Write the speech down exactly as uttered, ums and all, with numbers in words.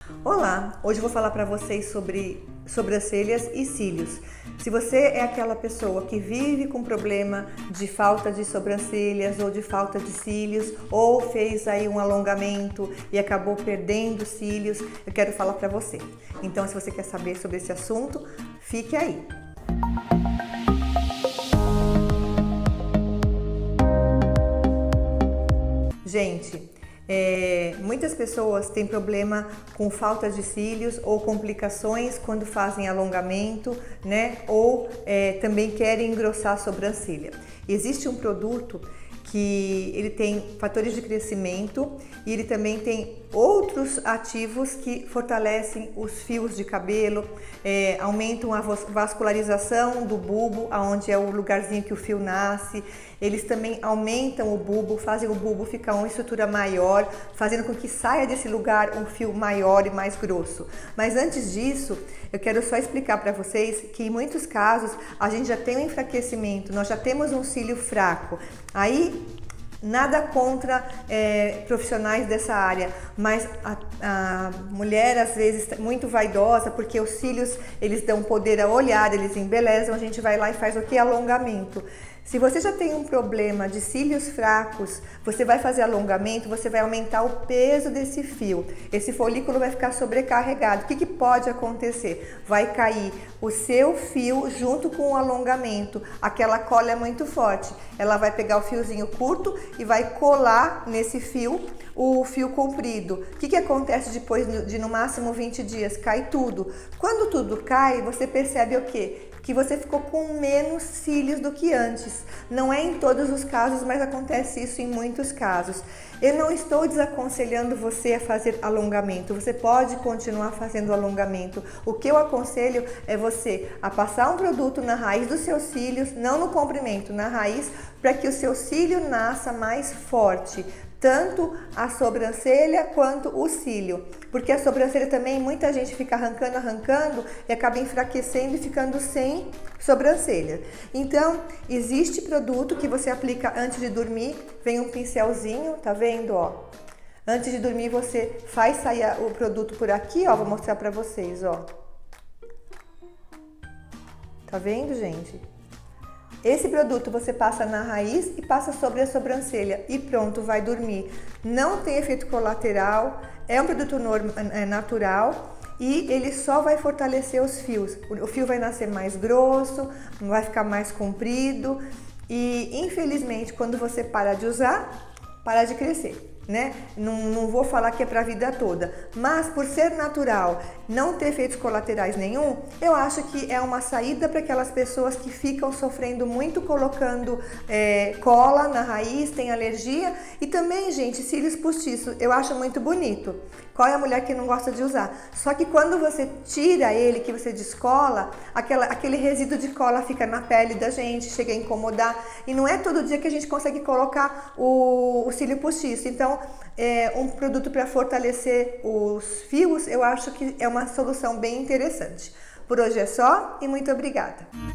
Olá, hoje eu vou falar para vocês sobre sobrancelhas e cílios. Se você é aquela pessoa que vive com problema de falta de sobrancelhas ou de falta de cílios, ou fez aí um alongamento e acabou perdendo cílios, eu quero falar para você. Então, se você quer saber sobre esse assunto, fique aí. Gente, É, muitas pessoas têm problema com falta de cílios ou complicações quando fazem alongamento, né? Ou é, também querem engrossar a sobrancelha. Existe um produto que ele tem fatores de crescimento e ele também tem outros ativos que fortalecem os fios de cabelo, é, aumentam a vascularização do bulbo, aonde é o lugarzinho que o fio nasce. Eles também aumentam o bulbo, fazem o bulbo ficar uma estrutura maior, fazendo com que saia desse lugar um fio maior e mais grosso. Mas antes disso, eu quero só explicar para vocês que em muitos casos a gente já tem um enfraquecimento, nós já temos um cílio fraco. Aí, nada contra é, profissionais dessa área, mas a, a mulher às vezes muito vaidosa, porque os cílios eles dão poder ao olhar, eles embelezam, a gente vai lá e faz o que? Alongamento. Se você já tem um problema de cílios fracos, você vai fazer alongamento, você vai aumentar o peso desse fio. Esse folículo vai ficar sobrecarregado. O que que pode acontecer? Vai cair o seu fio junto com o alongamento. Aquela cola é muito forte. Ela vai pegar o fiozinho curto e vai colar nesse fio o fio comprido. O que que acontece depois de no máximo vinte dias? Cai tudo. Quando tudo cai, você percebe o quê? Que você ficou com menos cílios do que antes. Não é em todos os casos, mas acontece isso em muitos casos. Eu não estou desaconselhando você a fazer alongamento. Você pode continuar fazendo alongamento. O que eu aconselho é você a passar um produto na raiz dos seus cílios, não no comprimento, na raiz, para que o seu cílio nasça mais forte. Tanto a sobrancelha quanto o cílio, porque a sobrancelha também muita gente fica arrancando, arrancando e acaba enfraquecendo e ficando sem sobrancelha. Então, existe produto que você aplica antes de dormir, vem um pincelzinho, tá vendo, ó? Antes de dormir você faz sair o produto por aqui, ó, vou mostrar pra vocês, ó. Tá vendo, gente? Esse produto você passa na raiz e passa sobre a sobrancelha e pronto, vai dormir. Não tem efeito colateral, é um produto é natural e ele só vai fortalecer os fios. O fio vai nascer mais grosso, vai ficar mais comprido e infelizmente quando você para de usar, para de crescer. Né? Não, não vou falar que é para a vida toda, mas por ser natural, não ter efeitos colaterais nenhum, eu acho que é uma saída para aquelas pessoas que ficam sofrendo muito colocando é, cola na raiz, tem alergia e também, gente, cílios postiços, eu acho muito bonito. Qual é a mulher que não gosta de usar? Só que quando você tira ele, que você descola, aquela, aquele resíduo de cola fica na pele da gente, chega a incomodar e não é todo dia que a gente consegue colocar o, o cílio postiço. Então, é, um produto para fortalecer os fios, eu acho que é uma solução bem interessante. Por hoje é só e muito obrigada!